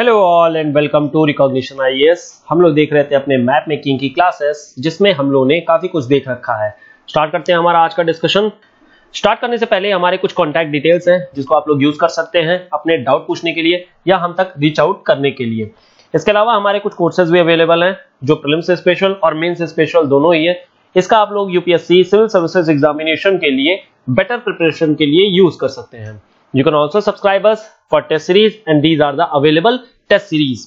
Hello all and welcome to recognition IAS. हम लोग देख रहे थे अपने मैप मेकिंग की क्लासेस, जिसमें हम लोगों ने काफी कुछ देख रखा है। स्टार्ट करते हैं हमारा आज का डिस्कशन। स्टार्ट करने से पहले हमारे कुछ कॉन्टैक्ट डिटेल्स हैं जिसको आप लोग यूज कर सकते हैं अपने डाउट पूछने के लिए या हम तक रीच आउट करने के लिए। इसके अलावा हमारे कुछ कोर्सेज भी अवेलेबल हैं जो प्रीलिम्स से स्पेशल और मेंस से स्पेशल दोनों ही है। इसका आप लोग यूपीएससी सिविल सर्विसेज एग्जामिनेशन के लिए बेटर प्रिपरेशन के लिए यूज कर सकते हैं। You can also subscribe us for test series and these are the available test series।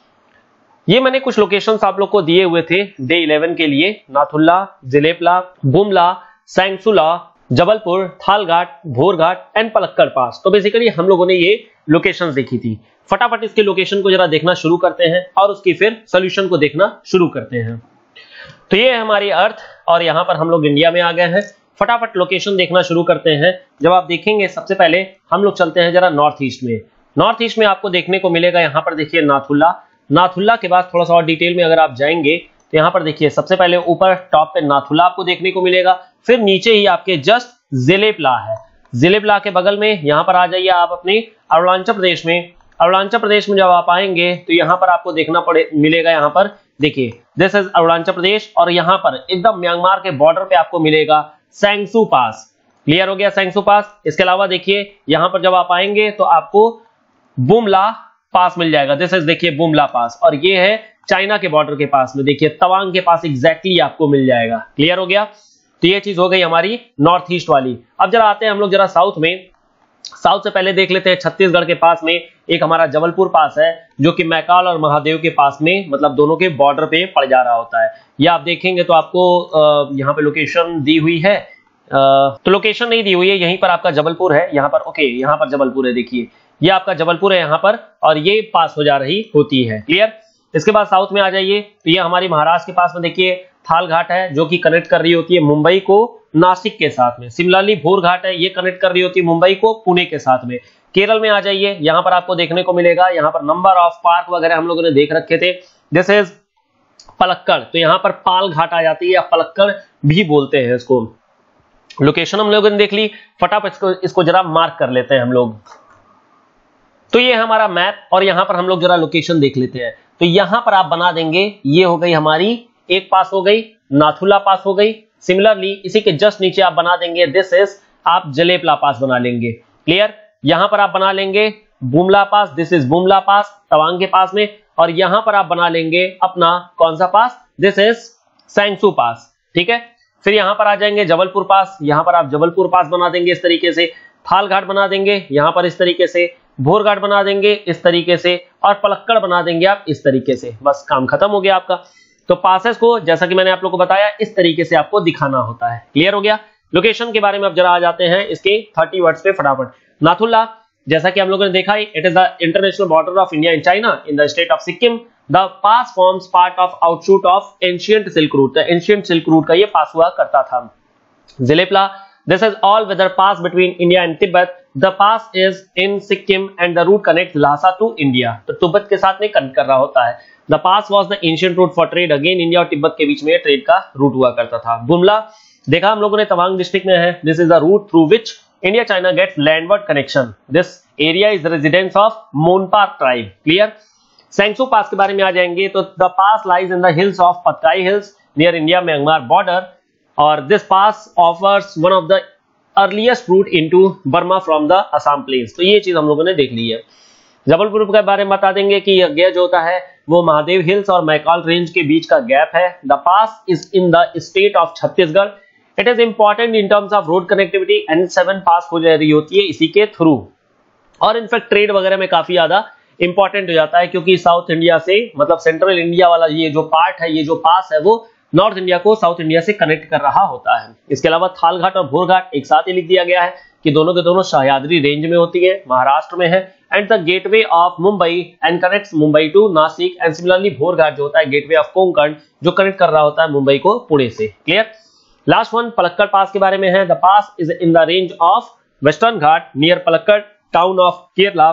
ये मैंने कुछ लोकेशंस आप लोग को दिए हुए थे डे 11 के लिए। Nathula, Jelepla, Bumla, Sangsula, Jabalpur, Thalghat, Bhorghat and Palakkad pass. तो बेसिकली हम लोगों ने ये लोकेशंस देखी थी। फटाफट इसके लोकेशन को जरा देखना शुरू करते हैं और उसकी फिर सोल्यूशन को देखना शुरू करते हैं। तो ये है हमारी अर्थ और यहाँ पर हम लोग इंडिया में आ गए हैं। फटाफट लोकेशन देखना शुरू करते हैं। जब आप देखेंगे सबसे पहले हम लोग चलते हैं जरा नॉर्थ ईस्ट में। नॉर्थ ईस्ट में आपको देखने को मिलेगा यहाँ पर देखिए नाथुल्ला। नाथुल्ला के बाद थोड़ा सा और डिटेल में अगर आप जाएंगे तो यहाँ पर देखिए सबसे पहले ऊपर टॉप पे नाथुल्ला आपको देखने को मिलेगा, फिर नीचे ही आपके जस्ट जिलेपला है। जिलेपला के बगल में यहाँ पर आ जाइए आप अपने अरुणाचल प्रदेश में। अरुणाचल प्रदेश में जब आप आएंगे तो यहाँ पर आपको देखना मिलेगा यहाँ पर देखिए दिस इज अरुणाचल प्रदेश और यहाँ पर एकदम म्यांमार के बॉर्डर पे आपको मिलेगा सैंगसू पास। क्लियर हो गया सैंगसू पास। इसके अलावा देखिए यहां पर जब आप आएंगे तो आपको बुमला पास मिल जाएगा। दिस इज देखिए बुमला पास और ये है चाइना के बॉर्डर के पास में देखिए तवांग के पास एग्जैक्टली आपको मिल जाएगा। क्लियर हो गया। तो ये चीज हो गई हमारी नॉर्थ ईस्ट वाली। अब जरा आते हैं हम लोग जरा साउथ में। साउथ से पहले देख लेते हैं छत्तीसगढ़ के पास में एक हमारा जबलपुर पास है जो कि मैकाल और महादेव के पास में मतलब दोनों के बॉर्डर पे पड़ जा रहा होता है। ये आप देखेंगे तो आपको यहाँ पे लोकेशन दी हुई है, तो लोकेशन नहीं दी हुई है, यहीं पर आपका जबलपुर है। यहाँ पर ओके यहाँ पर जबलपुर है, देखिए ये आपका जबलपुर है यहाँ पर और ये पास हो जा रही होती है। क्लियर। इसके बाद साउथ में आ जाइए तो ये हमारी महाराष्ट्र के पास में देखिए थालघाट है जो कि कनेक्ट कर रही होती है मुंबई को नासिक के साथ में। सिमिलरली भोरघाट है, ये कनेक्ट कर रही होती है मुंबई को पुणे के साथ में। केरल में आ जाइए, यहाँ पर आपको देखने को मिलेगा यहाँ पर नंबर ऑफ पार्क वगैरह हम लोगों ने देख रखे थे। दिस इज पलक्कड़, तो यहाँ पर पाल घाट आ जाती है या पलक्कड़ भी बोलते हैं इसको। लोकेशन हम लोगों ने देख ली। फटाफट इसको जरा मार्क कर लेते हैं हम लोग। तो ये हमारा मैप और यहाँ पर हम लोग जरा लोकेशन देख लेते हैं। तो यहाँ पर आप बना देंगे, ये हो गई हमारी एक पास हो गई, नाथुला पास हो गई। सिमिलरली इसी के जस्ट नीचे आप बना देंगे दिस इज आप जलेपला पास बना लेंगे। क्लियर। यहां पर आप बना लेंगे Bumla pass, this is Bumla pass Tawang के पास में। और यहां पर आप बना लेंगे अपना कौन सा पास, दिस इज सैंगसू पास। ठीक है। फिर यहां पर आ जाएंगे जबलपुर पास, यहां पर आप जबलपुर पास बना देंगे इस तरीके से। थालघाट बना देंगे यहां पर इस तरीके से, भोरघाट बना देंगे इस तरीके से और पलक्कड़ बना देंगे आप इस तरीके से। बस काम खत्म हो गया आपका। तो पासेस को जैसा कि मैंने आप लोग को बताया इस तरीके से आपको दिखाना होता है। क्लियर हो गया। लोकेशन के बारे में अब जरा आ जाते हैं इसके 30 वर्ड्स पे फटाफट। नाथुल्ला जैसा कि हम लोगों ने देखा है, it is the international border of India and China in the state of Sikkim. The pass forms part of outshoot of ancient silk route. Ancient silk route का ये पास हुआ करता था। Jelep La, this is all weather pass between India and Tibet. The pass is in Sikkim and the route connect Lhasa to India. तो तिब्बत के साथ में connect कर रहा होता है। The pass was the ancient route for trade. Again India और तिब्बत के बीच में ट्रेड का रूट हुआ करता था। बुमला देखा हम लोगों ने तवांग डिस्ट्रिक्ट में है। This is the route through which India China gets landward connection. This area is the residence of Monpa tribe. Clear. Pangsau pass के बारे में आ जाएंगे तो the pass lies in the hills of Patkai hills near India Myanmar border और this pass offers one of the earliest route into Burma from the Assam plains. तो ये चीज हम लोगों ने देख ली है। जबलपुर के बारे में बता देंगे कि यह जो होता है वो महादेव हिल्स और मैकाल रेंज के बीच का गैप है। The pass is in the state of Chhattisgarh. It is important in terms of road connectivity and 7 pass हो जा रही होती है इसी के थ्रू और इनफैक्ट ट्रेड वगैरह में काफी ज्यादा इंपॉर्टेंट हो जाता है क्योंकि साउथ इंडिया से मतलब सेंट्रल इंडिया वाला ये जो पार्ट है, ये जो पास है वो नॉर्थ इंडिया को साउथ इंडिया से कनेक्ट कर रहा होता है। इसके अलावा थालघाट और भोरघाट एक साथ ही लिख दिया गया है कि दोनों के दोनों सह्याद्री रेंज में होती है, महाराष्ट्र में है and the gateway of Mumbai and connects Mumbai to Nashik and similarly Bhor Ghat जो होता है गेटवे ऑफ कोंकण जो कनेक्ट कर रहा होता है मुंबई को पुणे से। Clear. Last one Palakkad pass के बारे में है। The pass is in the range of western Ghat near Palakkad town of Kerala.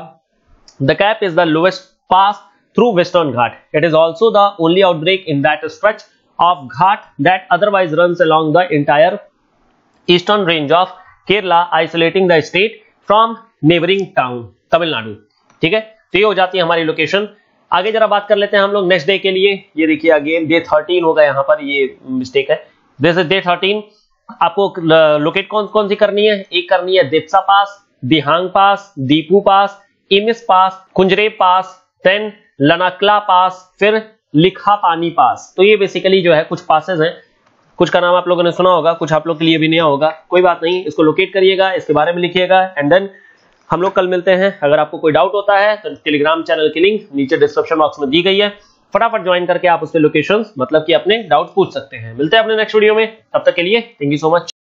The gap is the lowest pass through western Ghat. It is also the only outbreak in that stretch of ghat that otherwise runs along the entire eastern range of Kerala, isolating the state from neighboring town Tamil Nadu। ठीक है। तो ये हो जाती है हमारी location. आगे जरा बात कर लेते हैं हम लोग नेक्स्ट डे के लिए। ये देखिए अगेन डे 13 होगा, यहाँ पर ये मिस्टेक है, दिस इज डे 13। आपको लोकेट कौन कौन सी करनी है? एक करनी है दित्सा पास, दिहांग पास, दीपू पास, इमिस पास, कुंजरे पास, देन लनाकला पास, फिर लिखा पानी पास। तो ये बेसिकली जो है कुछ पासेस हैं, कुछ का नाम आप लोगों ने सुना होगा, कुछ आप लोग के लिए भी नया होगा, कोई बात नहीं, इसको लोकेट करिएगा, इसके बारे में लिखिएगा एंड देन हम लोग कल मिलते हैं। अगर आपको कोई डाउट होता है तो टेलीग्राम चैनल की लिंक नीचे डिस्क्रिप्शन बॉक्स में दी गई है, फटाफट ज्वाइन करके आप उसके लोकेशंस मतलब कि अपने डाउट पूछ सकते हैं। मिलते हैं अपने नेक्स्ट वीडियो में, तब तक के लिए थैंक यू सो मच।